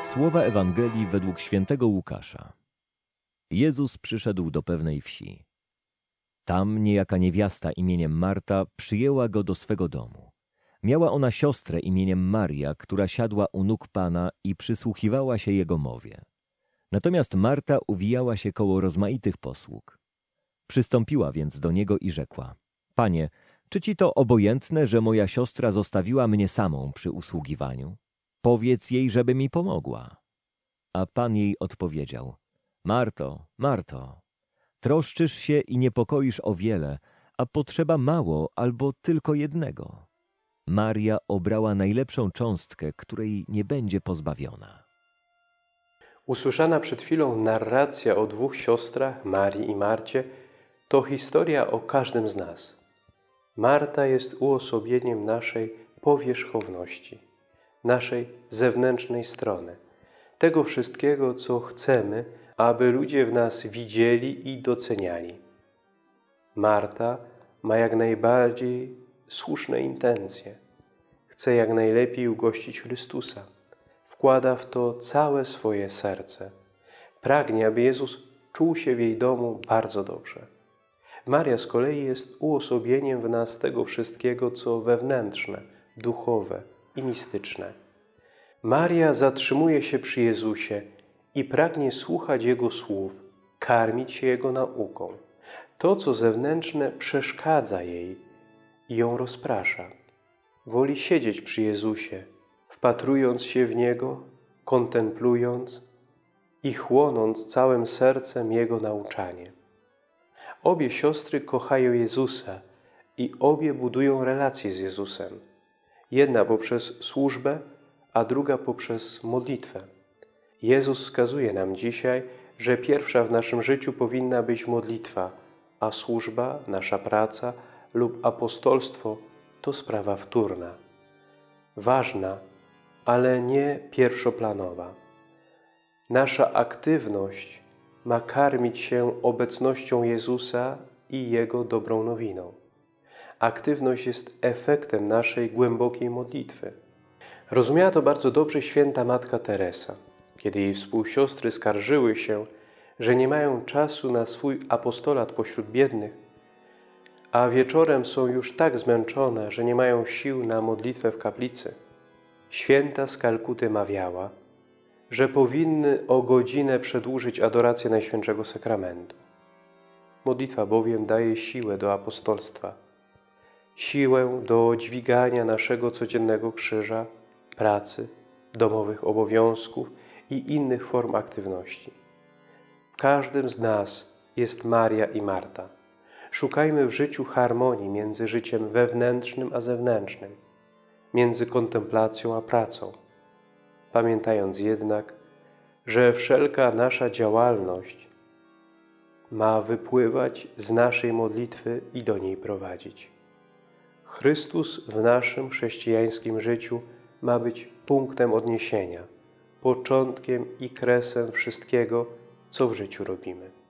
Słowa Ewangelii według świętego Łukasza. Jezus przyszedł do pewnej wsi. Tam niejaka niewiasta imieniem Marta przyjęła go do swego domu. Miała ona siostrę imieniem Maria, która siadła u nóg Pana i przysłuchiwała się Jego mowie. Natomiast Marta uwijała się koło rozmaitych posług. Przystąpiła więc do Niego i rzekła: Panie, czy Ci to obojętne, że moja siostra zostawiła mnie samą przy usługiwaniu? Powiedz jej, żeby mi pomogła. A Pan jej odpowiedział: Marto, Marto, troszczysz się i niepokoisz o wiele, a potrzeba mało albo tylko jednego. Maria obrała najlepszą cząstkę, której nie będzie pozbawiona. Usłyszana przed chwilą narracja o dwóch siostrach, Marii i Marcie, to historia o każdym z nas. Marta jest uosobieniem naszej powierzchowności, naszej zewnętrznej strony, tego wszystkiego, co chcemy, aby ludzie w nas widzieli i doceniali. Marta ma jak najbardziej słuszne intencje. Chce jak najlepiej ugościć Chrystusa. Wkłada w to całe swoje serce. Pragnie, aby Jezus czuł się w jej domu bardzo dobrze. Maria z kolei jest uosobieniem w nas tego wszystkiego, co wewnętrzne, duchowe i mistyczne. Maria zatrzymuje się przy Jezusie i pragnie słuchać Jego słów, karmić się Jego nauką. To, co zewnętrzne, przeszkadza jej i ją rozprasza. Woli siedzieć przy Jezusie, wpatrując się w Niego, kontemplując i chłonąc całym sercem Jego nauczanie. Obie siostry kochają Jezusa i obie budują relacje z Jezusem. Jedna poprzez służbę, a druga poprzez modlitwę. Jezus wskazuje nam dzisiaj, że pierwsza w naszym życiu powinna być modlitwa, a służba, nasza praca lub apostolstwo to sprawa wtórna. Ważna, ale nie pierwszoplanowa. Nasza aktywność ma karmić się obecnością Jezusa i Jego dobrą nowiną. Aktywność jest efektem naszej głębokiej modlitwy. Rozumiała to bardzo dobrze święta Matka Teresa, kiedy jej współsiostry skarżyły się, że nie mają czasu na swój apostolat pośród biednych, a wieczorem są już tak zmęczone, że nie mają sił na modlitwę w kaplicy. Święta z Kalkuty mawiała, że powinny o godzinę przedłużyć adorację Najświętszego Sakramentu. Modlitwa bowiem daje siłę do apostolstwa, siłę do dźwigania naszego codziennego krzyża, pracy, domowych obowiązków i innych form aktywności. W każdym z nas jest Maria i Marta. Szukajmy w życiu harmonii między życiem wewnętrznym a zewnętrznym, między kontemplacją a pracą, pamiętając jednak, że wszelka nasza działalność ma wypływać z naszej modlitwy i do niej prowadzić. Chrystus w naszym chrześcijańskim życiu ma być punktem odniesienia, początkiem i kresem wszystkiego, co w życiu robimy.